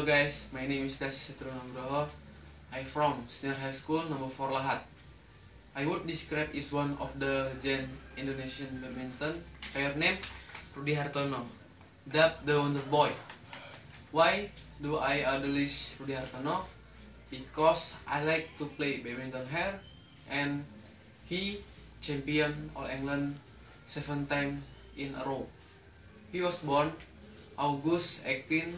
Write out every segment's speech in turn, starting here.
guys, my name is Hartono. I'm from Senior High School number 4 Lahat. I would describe is one of the legend Indonesian badminton player named Rudi Hartono, dubbed the Wonder Boy. Why do I idolize Rudi Hartono? Because I like to play badminton here, and he champion All England 7 times in a row. He was born August 18,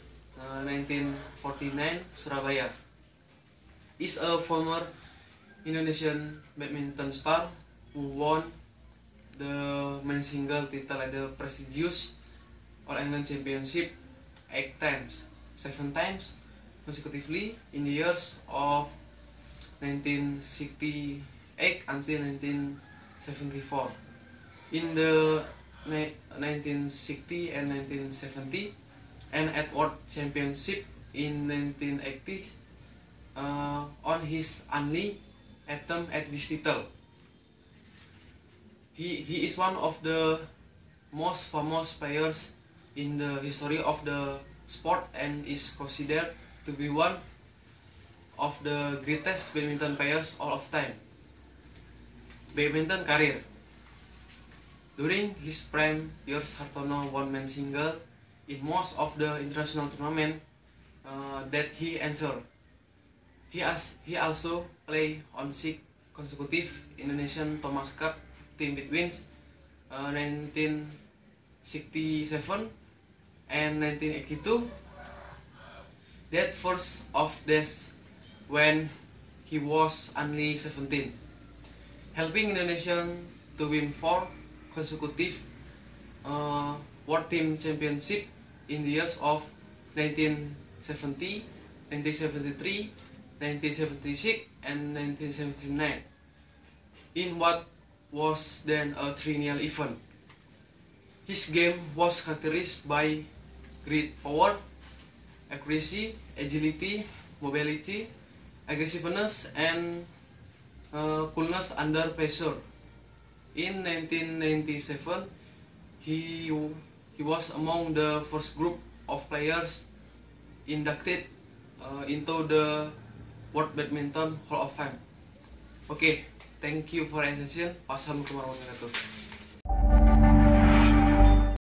1949, Surabaya. Is a former Indonesian badminton star who won the men's single title at the prestigious All England Championship 8 times, 7 times consecutively in the years of 1968 until 1974. In the 1960 and 1970 and at World Championship in 1980 on his only attempt at this title. He is one of the most famous players in the history of the sport and is considered to be one of the greatest badminton players all of time. Badminton career. During his prime years, Hartono won men's single in most of the international tournament that he entered. He also played on 6 consecutive Indonesian Thomas Cup team between 1967 and 1982. That first of this when he was only 17, helping Indonesia to win 4 consecutive World Team Championship in the years of 1970, 1973, 1976, and 1979 in what was then a triennial event. His game was characterized by great power, accuracy, agility, mobility, aggressiveness, and coolness under pressure. In 1997, he was among the first group of players inducted into the World Badminton Hall of Fame. Okay, thank you for your attention. Wassalamualaikum warahmatullahi wabarakatuh.